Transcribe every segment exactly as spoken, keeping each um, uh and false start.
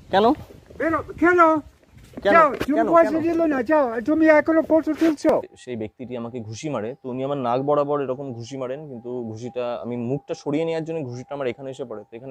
কেন কেন সেই ব্যক্তিটি আমাকে ঘুষি মারে, তো উনি আমার নাক বরাবর এরকম ঘুষি মারেন, কিন্তু ঘুষিটা আমি মুখটা সরিয়ে নেওয়ার জন্য ঘুষিটা আমার এখানে এসে পড়ে। তো এখানে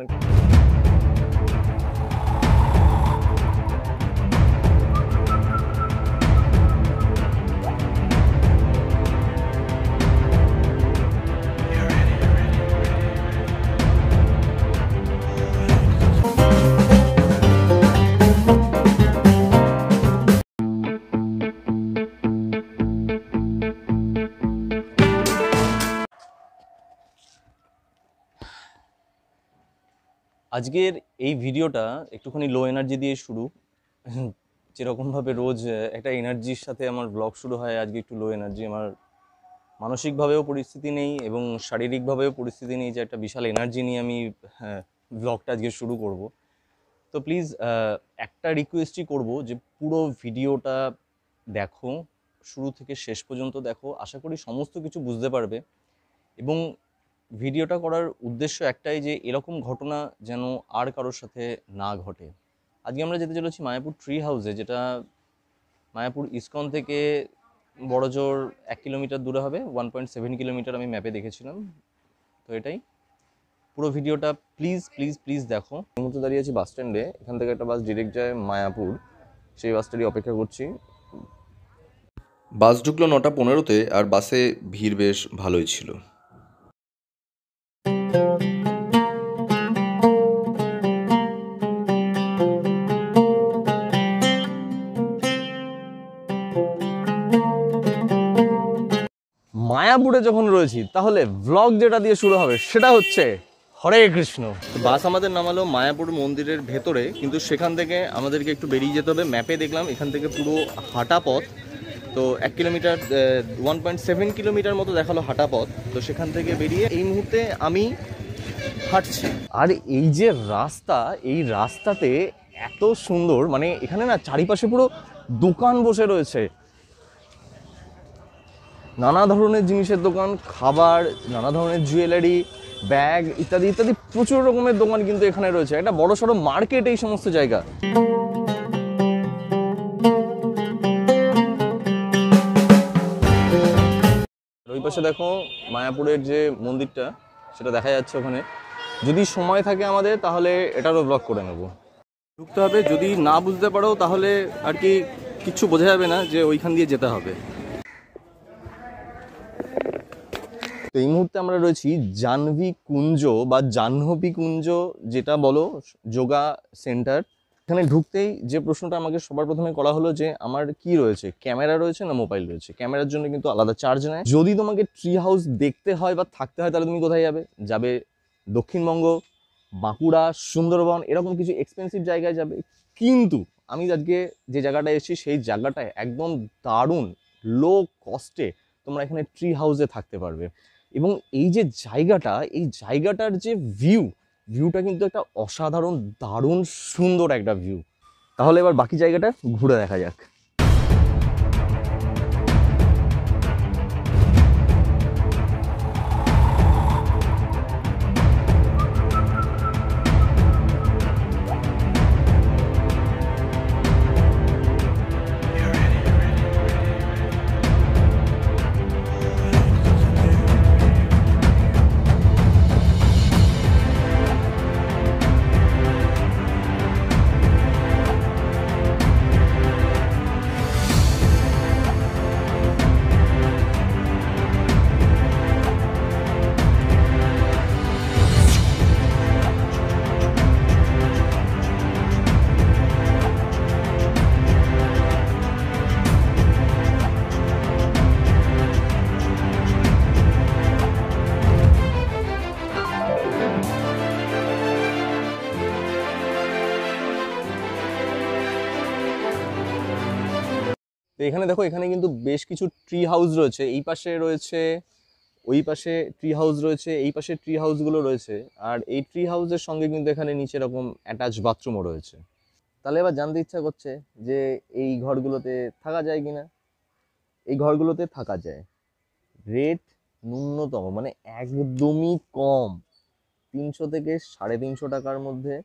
আজকের এই ভিডিওটা একটুখানি লো এনার্জি দিয়ে শুরু। যেরকমভাবে রোজ একটা এনার্জির সাথে আমার ব্লগ শুরু হয়, আজকে একটু লো এনার্জি। আমার মানসিকভাবেও পরিস্থিতি নেই এবং শারীরিকভাবেও পরিস্থিতি নেই যে একটা বিশাল এনার্জি নিয়ে আমি ব্লগটা আজকে শুরু করব। তো প্লিজ একটা রিকোয়েস্টই করব যে পুরো ভিডিওটা দেখো, শুরু থেকে শেষ পর্যন্ত দেখো। আশা করি সমস্ত কিছু বুঝতে পারবে। এবং ভিডিওটা করার উদ্দেশ্য একটাই যে এরকম ঘটনা যেন আর কারোর সাথে না ঘটে। আজকে আমরা যেতে চলেছি মায়াপুর ট্রি হাউসে, যেটা মায়াপুর ইসকন থেকে বড়জোর এক কিলোমিটার দূরে হবে, ওয়ান পয়েন্ট সেভেন কিলোমিটার আমি ম্যাপে দেখেছিলাম। তো এটাই পুরো ভিডিওটা প্লিজ প্লিজ প্লিজ দেখো। এই মুহূর্তে দাঁড়িয়ে আছি বাস স্ট্যান্ডে, এখান থেকে একটা বাস ডিরেক্ট যায় মায়াপুর, সেই বাসটারই অপেক্ষা করছি। বাস ঢুকলো নটা পনেরোতে, আর বাসে ভিড় বেশ ভালোই ছিল। মায়াপুরে যখন রয়েছি তাহলে ব্লগ যেটা দিয়ে শুরু হবে সেটা হচ্ছে হরে কৃষ্ণ। বাস আমাদের নামালো মায়াপুর মন্দিরের ভেতরে, কিন্তু সেখান থেকে আমাদেরকে একটু বেরিয়ে যেতে হবে। ম্যাপে দেখলাম এখান থেকে পুরো হাঁটা পথ, তো এক kilometre one point seven kilometre মতো দেখালো হাঁটা পথ। তো সেখান থেকে বেরিয়ে এই মুহূর্তে আমি হাঁটছি। আর এই যে রাস্তা, এই রাস্তাতে এত সুন্দর, মানে এখানে না চারিপাশে পুরো দোকান বসে রয়েছে, নানা ধরনের জিনিসের দোকান, খাবার, নানা ধরনের জুয়েলারি, ব্যাগ ইত্যাদি ইত্যাদি প্রচুর রকমের দোকান কিন্তু এখানে রয়েছে। একটা বড় সড়ো মার্কেট এই সমস্ত জায়গা। ওই পাশে দেখো মায়াপুরের যে মন্দিরটা, সেটা দেখা যাচ্ছে ওখানে। যদি সময় থাকে আমাদের তাহলে এটারও ব্লগ করে নেব। ঢুকতে হবে, যদি না বুঝতে পারো তাহলে আর কি কিচ্ছু বোঝা যাবে না যে ওইখান দিয়ে যেতে হবে। তো এই মুহূর্তে আমরা রয়েছি জাহ্নবী কুঞ্জ বা জাহ্নবী কুঞ্জ যেটা বলো, যোগা সেন্টার। এখানে ঢুকতেই যে প্রশ্নটা আমাকে সবার প্রথমে করা হলো যে আমার কি রয়েছে, ক্যামেরা রয়েছে না মোবাইল রয়েছে। ক্যামেরার জন্য কিন্তু আলাদা চার্জ নেয়। যদি তোমাকে ট্রি হাউস দেখতে হয় বা থাকতে হয় তাহলে তুমি কোথায় যাবে? যাবে দক্ষিণবঙ্গ, বাঁকুড়া, সুন্দরবন, এরকম কিছু এক্সপেন্সিভ জায়গায় যাবে। কিন্তু আমি আজকে যে জায়গাটায় এসেছি সেই জায়গাটায় একদম দারুণ লো কস্টে তোমরা এখানে ট্রি হাউসে থাকতে পারবে। এবং এই যে জায়গাটা, এই জায়গাটার যে ভিউ, ভিউটা কিন্তু একটা অসাধারণ দারুণ সুন্দর একটা ভিউ। তাহলে এবার বাকি জায়গাটা ঘুরে দেখা যাক। তো এখানে দেখো, এখানে কিন্তু বেশ কিছু ট্রি হাউস রয়েছে। এই পাশে রয়েছে, ওই পাশে ট্রি হাউস রয়েছে, এই পাশে ট্রি হাউসগুলো রয়েছে। আর এই ট্রি হাউসের সঙ্গে কিন্তু এখানে নিচে এরকম অ্যাটাচ বাথরুমও রয়েছে। তাহলে এবার জানতে ইচ্ছা করছে যে এই ঘরগুলোতে থাকা যায় কিনা। এই ঘরগুলোতে থাকা যায়। রেট ন্যূনতম, মানে একদমই কম, তিনশো থেকে সাড়ে তিনশো টাকার মধ্যে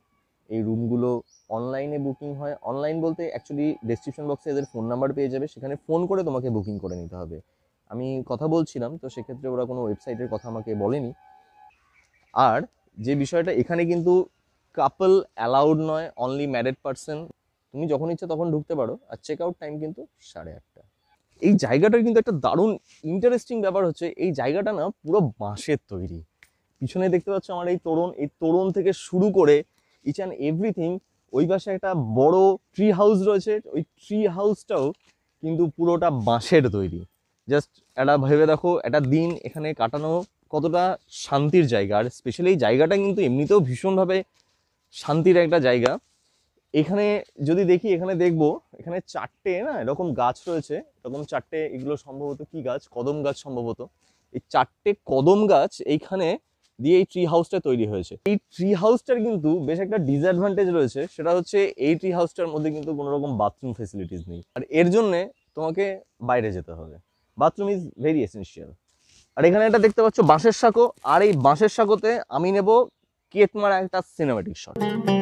এই রুমগুলো অনলাইনে বুকিং হয়। অনলাইন বলতে অ্যাকচুয়ালি ডেসক্রিপশন বক্সে এদের ফোন নাম্বার পেয়ে যাবে, সেখানে ফোন করে তোমাকে বুকিং করে নিতে হবে। আমি কথা বলছিলাম, তো সেক্ষেত্রে ওরা কোনো ওয়েবসাইটের কথা আমাকে বলেনি। আর যে বিষয়টা, এখানে কিন্তু কাপল অ্যালাউড নয়, অনলি ম্যারিড পারসন। তুমি যখন ইচ্ছা তখন ঢুকতে পারো, আর চেক আউট টাইম কিন্তু সাড়ে আটটা। এই জায়গাটার কিন্তু একটা দারুণ ইন্টারেস্টিং ব্যাপার হচ্ছে, এই জায়গাটা না পুরো বাঁশের তৈরি। পিছনে দেখতে পাচ্ছ আমার এই তোরণ, এই তোরণ থেকে শুরু করে ইচ অ্যান্ড এভরিথিং। ওই পাশে একটা বড় ট্রি হাউস রয়েছে, ওই ট্রি হাউসটাও কিন্তু পুরোটা বাঁশের তৈরি। জাস্ট একটা ভেবে দেখো, একটা দিন এখানে কাটানো কতটা শান্তির জায়গা। আর স্পেশালি এই জায়গাটা কিন্তু এমনিতেও ভীষণভাবে শান্তির একটা জায়গা। এখানে যদি দেখি, এখানে দেখবো এখানে চারটে না এরকম গাছ রয়েছে, এরকম চারটে, এগুলো সম্ভবত কি গাছ, কদম গাছ সম্ভবত। এই চারটে কদম গাছ এইখানে দিয়ে এই ট্রি হাউসটা তৈরি হয়েছে। এই ট্রি হাউসটার কিন্তু বেশ একটা ডিসঅ্যাডভান্টেজ রয়েছে, সেটা হচ্ছে এই ট্রি হাউসটার মধ্যে কিন্তু কোনো রকম বাথরুম ফেসিলিটিস নেই, আর এর জন্যে তোমাকে বাইরে যেতে হবে। Bathroom is very essential. আর এখানে একটা দেখতে পাচ্ছ বাঁশের সাঁকো, আর এই বাঁশের সাঁকোতে আমি নেব কেতমারা একটা সিনেম্যাটিক শট।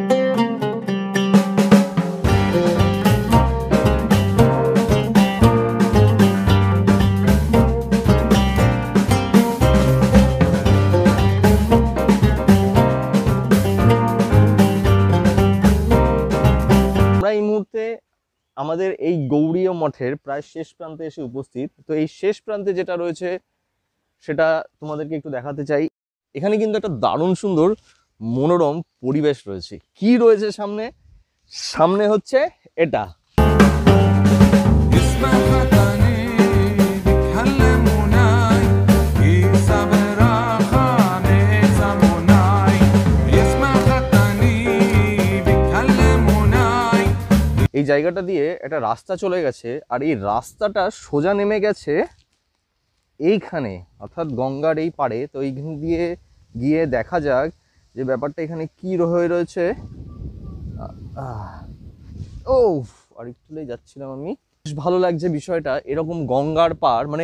আমরা এই মুহূর্তে আমাদের এই গৌড়ীয় মঠের প্রায় শেষ প্রান্তে এসে উপস্থিত। তো এই শেষ প্রান্তে যেটা রয়েছে সেটা তোমাদেরকে একটু দেখাতে চাই। এখানে কিন্তু একটা দারুণ সুন্দর মনোরম পরিবেশ রয়েছে। কি রয়েছে সামনে? সামনে হচ্ছে এটা। এই জায়গাটা দিয়ে একটা রাস্তা চলে গেছে, আর এই রাস্তাটা সোজা নেমে গেছে এইখানে, অর্থাৎ গঙ্গার এই পাড়ে। তো এইখান দিয়ে গিয়ে দেখা যাক যে ব্যাপারটা এখানে কি হয়ে রয়েছে। ও আর একটুলেই যাচ্ছিলাম আমি। বেশ ভালো লাগছে বিষয়টা, এরকম গঙ্গার পাড়, মানে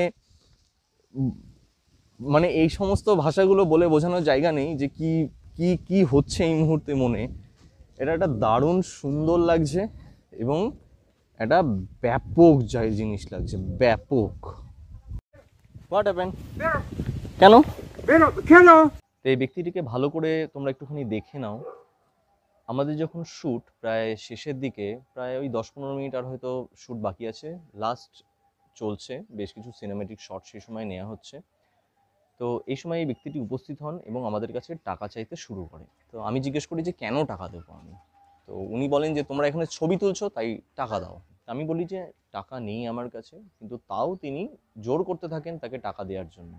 মানে এই সমস্ত ভাষাগুলো বলে বোঝানোর জায়গা নেই যে কি কি কি হচ্ছে এই মুহূর্তে মনে। এটা একটা দারুণ সুন্দর লাগছে এবং একটা ব্যাপক যায় জিনিস লাগছে, ব্যাপক। What happen? কেন কেন? তো এই ব্যক্তিটিকে ভালো করে তোমরা একটুখানি দেখে নাও। আমাদের যখন শ্যুট প্রায় শেষের দিকে, প্রায় ওই দশ পনেরো মিনিট আর হয়তো শ্যুট বাকি আছে, লাস্ট চলছে, বেশ কিছু সিনেমেটিক শট সেই সময় নেওয়া হচ্ছে। তো এই সময় এই ব্যক্তিটি উপস্থিত হন এবং আমাদের কাছে টাকা চাইতে শুরু করে। তো আমি জিজ্ঞেস করি যে কেন টাকা দেবো আমি? তো উনি বলেন যে তোমরা এখানে ছবি তুলছো তাই টাকা দাও। আমি বলি যে টাকা নেই আমার কাছে, কিন্তু তাও তিনি জোর করতে থাকেন তাকে টাকা দেওয়ার জন্য।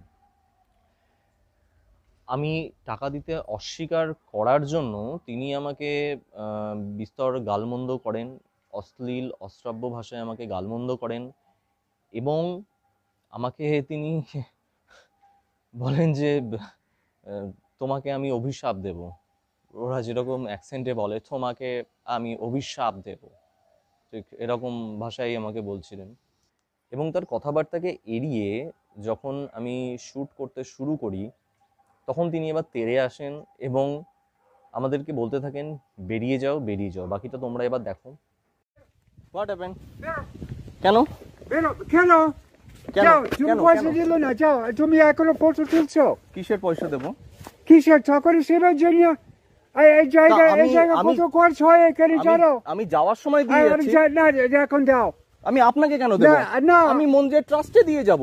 আমি টাকা দিতে অস্বীকার করার জন্য তিনি আমাকে বিস্তর গালমন্দ করেন, অশ্লীল অশ্রাব্য ভাষায় আমাকে গালমন্দ করেন এবং আমাকে তিনি বলেন যে তোমাকে আমি অভিশাপ দেব। ওরা যেরকম অ্যাকসেন্টে বলে, তোমাকে আমি অভিশাপ দেব, ঠিক এরকম ভাষায় আমাকে বলছিলেন। এবং তার কথাবার্তাকে এড়িয়ে যখন আমি শ্যুট করতে শুরু করি, তখন তিনি এবার তেড়ে আসেন এবং আমাদেরকে বলতে থাকেন বেরিয়ে যাও বেরিয়ে যাও, বাকিটা তোমরা এবার দেখো। What happen? কেন Pero, কেন? কেন যাও, তুমি কেন পয়সা কেন? দিলে না, যাও, তুমি এখনো ফটো তুলছো। কিসের পয়সা দেবো? কিসের চাকরি সেবার জন্য? এই এই জায়গায় এই আমি- জায়গায় আমি- কত খরচ হয় এখানে আমি- জানো? আমি যাওয়ার সময় দিয়ে আর যাচ্ছি। যা- না, এখন দাও। আমি আপনাকে কেন দেবো? না, না। আমি মন্দিরের ট্রাস্টে দিয়ে যাব।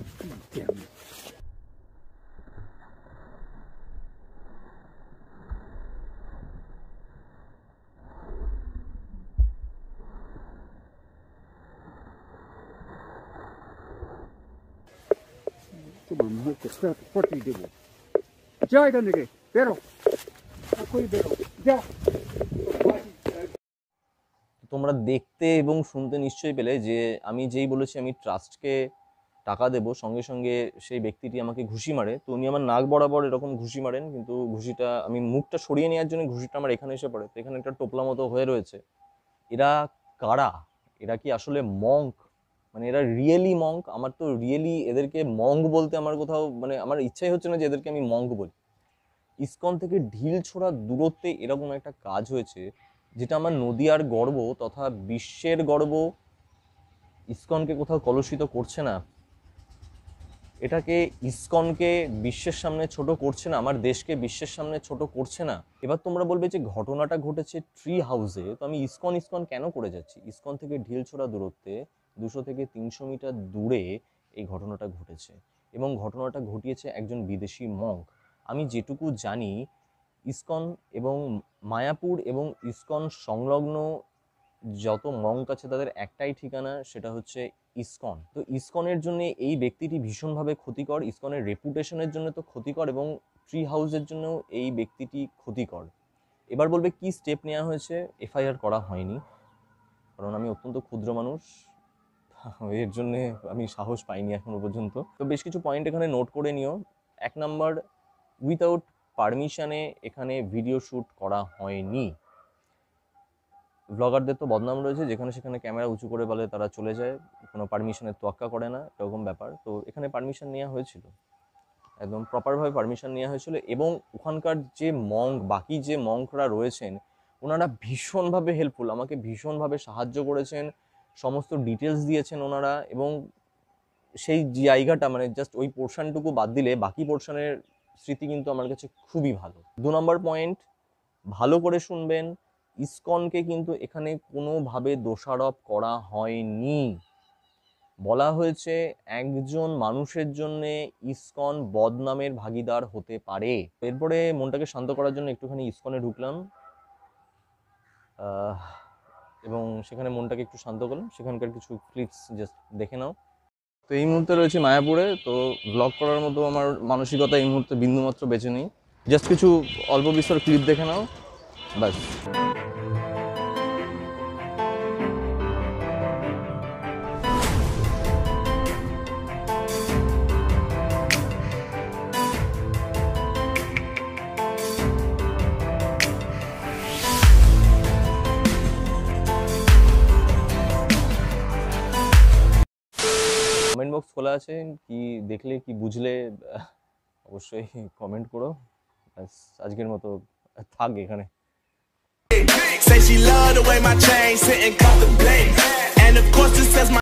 তোমার মুখে ফটো দেবো। যাও এখান থেকে, বেরো, এখনই বেরো, যাও। তোমরা দেখতে এবং শুনতে নিশ্চয়ই পেলে যে আমি যেই বলেছি আমি ট্রাস্টকে টাকা দেবো, সঙ্গে সঙ্গে সেই ব্যক্তিটি আমাকে ঘুষি মারে। তো উনি আমার নাক বরাবর এরকম ঘুষি মারেন, কিন্তু ঘুষিটা আমি মুখটা সরিয়ে নেওয়ার জন্য ঘুষিটা আমার এখানে এসে পড়ে। তো এখানে একটা টোপলা মতো হয়ে রয়েছে। এরা কারা? এরা কি আসলে মঙ্ক? মানে এরা রিয়েলি মঙ্ক? আমার তো রিয়েলি এদেরকে মঙ্ক বলতে আমার কোথাও, মানে আমার ইচ্ছাই হচ্ছে না যে এদেরকে আমি মঙ্ক বলি। ইসকন থেকে ঢিল ছোড়া দূরত্বে এরকম একটা কাজ হয়েছে, যেটা আমার নদিয়ার গর্ব তথা বিশ্বের গর্ব ইসকনকে কোথাও কলুষিত করছে না, এটাকে ইসকনকে বিশ্বের সামনে ছোট করছে না, আমার দেশকে বিশ্বের সামনে ছোট করছে না। এবার তোমরা বলবে যে ঘটনাটা ঘটেছে ট্রি হাউসে, তো আমি ইসকন ইসকন কেন করে যাচ্ছি? ইসকন থেকে ঢিল ছোড়া দূরত্বে দুশো থেকে তিনশো মিটার দূরে এই ঘটনাটা ঘটেছে, এবং ঘটনাটা ঘটিয়েছে একজন বিদেশি মঙ্ক। আমি যেটুকু জানি, ইসকন এবং মায়াপুর এবং ইসকন সংলগ্ন যত মঙ্ক আছে তাদের একটাই ঠিকানা, সেটা হচ্ছে ইসকন। তো ইসকনের জন্য এই ব্যক্তিটি ভীষণভাবে ক্ষতিকর, ইসকনের রেপুটেশনের জন্য তো ক্ষতিকর, এবং ট্রি হাউসের জন্য এই ব্যক্তিটি ক্ষতিকর। এবার বলবে কি স্টেপ নেওয়া হয়েছে? এফআইআর করা হয়নি, কারণ আমি অত্যন্ত ক্ষুদ্র মানুষ, এর জন্যে আমি সাহস পাইনি এখনো পর্যন্ত। তো বেশ কিছু পয়েন্ট এখানে নোট করে নিও। এক নম্বর, উইথাউট পারমিশনে এখানে ভিডিও শ্যুট করা হয়নি। ব্লগারদের তো বদনাম রয়েছে, যেখানে সেখানে ক্যামেরা উঁচু করে বলে তারা চলে যায়, কোনো পারমিশনের তোয়াক্কা করে না, এরকম ব্যাপার। তো এখানে পারমিশন নেওয়া হয়েছিল, একদম প্রপারভাবে পারমিশন নেওয়া হয়েছিল, এবং ওখানকার যে মঙ্ক, বাকি যে মঙ্করা রয়েছেন, ওনারা ভীষণভাবে হেল্পফুল, আমাকে ভীষণভাবে সাহায্য করেছেন, সমস্ত ডিটেলস দিয়েছেন ওনারা, এবং সেই জায়গাটা মানে জাস্ট ওই পোর্শনটুকু বাদ দিলে বাকি পোর্শনের স্মৃতি কিন্তু আমার কাছে খুবই ভালো। দু নম্বর পয়েন্ট, ভালো করে শুনবেন, ইসকনকে কিন্তু এখানে কোনোভাবে দোষারোপ করা হয়নি। বলা হয়েছে একজন মানুষের জন্য ইসকন বদনামের ভাগিদার হতে পারে। এরপরে মনটাকে শান্ত করার জন্য একটুখানি ইসকনে ঢুকলাম, এবং সেখানে মনটাকে একটু শান্ত করলাম, সেখানকার কিছু ক্লিপস জাস্ট দেখে নাও। তো এই মুহূর্তে রয়েছে মায়াপুরে, তো ব্লগ করার মতো আমার মানসিকতা এই মুহূর্তে বিন্দুমাত্র বেঁচে নেই, জাস্ট কিছু অল্প বিস্তর ক্লিপ দেখে নাও, ব্যাস। কমেন্ট বক্স খোলা আছে, কি দেখলে কি বুঝলে অবশ্যই কমেন্ট করো। ব্যাস, আজকের মতো থাক এখানে। Say she love the way my chain sit and contemplate, and of course this says my